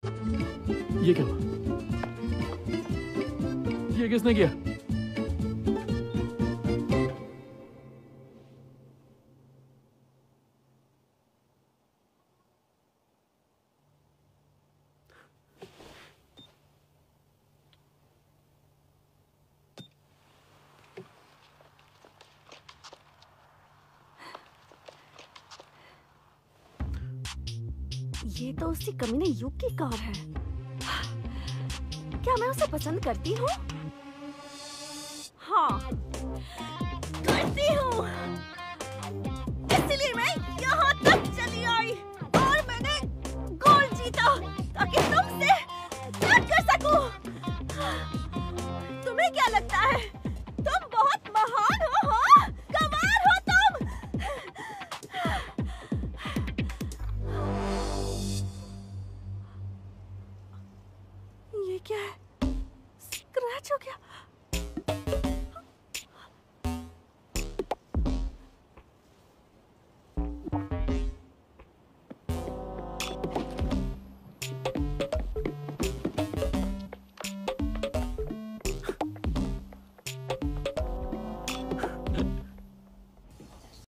ये क्या हुआ? ये किसने किया? ये तो उसी कमीने युग की कार है। क्या मैं उसे पसंद करती हूँ? हाँ, करती हूँ। इसलिए मैं यहाँ तक चली आई और मैंने गोल जीता ताकि तुमसे प्यार कर सकूं। तुम्हें क्या लगता है? तुम बहुत महान हो, हाँ? कमाल हो तुम। ये क्या है? स्क्रैच हो गया।